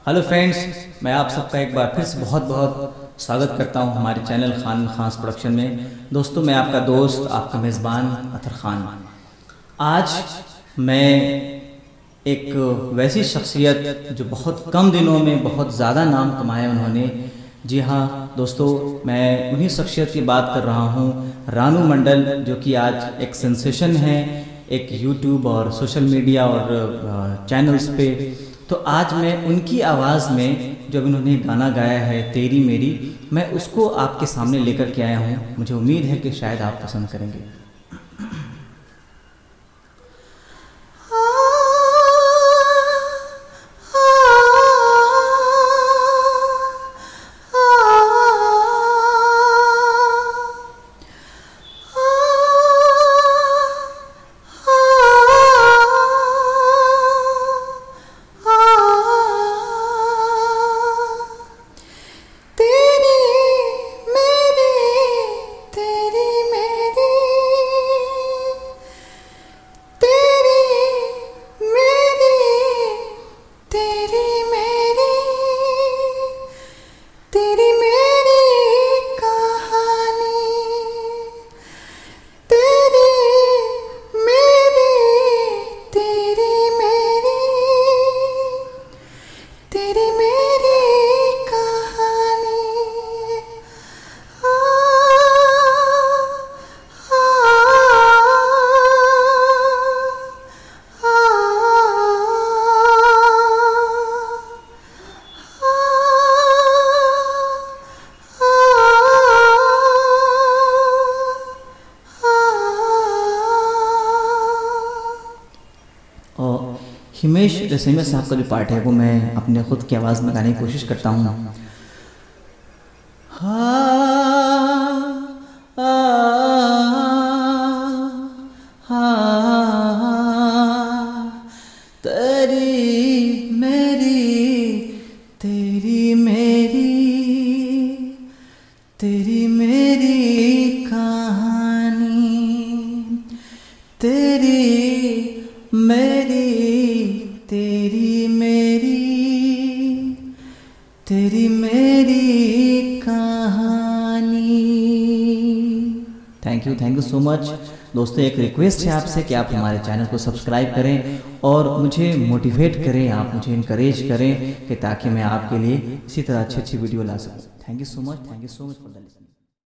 Hello friends, मैं आप सबका एक बार फिर से बहुत बहुत स्वागत करता हूं हमारे चैनल खान खास प्रोडक्शन में। दोस्तों, मैं आपका दोस्त, आपका मेज़बान अतर खान। आज मैं एक वैसी शख्सियत जो बहुत कम दिनों में बहुत ज़्यादा नाम कमाया उन्होंने। जी हाँ दोस्तों, मैं उन्हीं शख्सियत की बात कर रहा हूँ, रानू मंडल, जो कि आज एक सेंसेशन है एक यूट्यूब और सोशल मीडिया और चैनल्स पे। तो आज मैं उनकी आवाज़ में जब उन्होंने गाना गाया है तेरी मेरी, मैं उसको आपके सामने लेकर के आया हूँ। मुझे उम्मीद है कि शायद आप पसंद करेंगे। और हिमेश रेशमिया साहब का जो पार्ट है वो मैं अपने खुद की आवाज़ में गाने की कोशिश करता हूँ। तेरी मेरी तेरी मेरी तेरी मेरी कहानी, तेरी मेरी तेरी मेरी तेरी मेरी कहानी। थैंक यू सो मच दोस्तों। एक रिक्वेस्ट है आपसे कि आप हमारे चैनल को सब्सक्राइब करें और मुझे मोटिवेट करें, आप मुझे इनकरेज करें कि ताकि मैं आपके लिए इसी तरह अच्छी वीडियो ला सकूं। Thank you so much for the listening.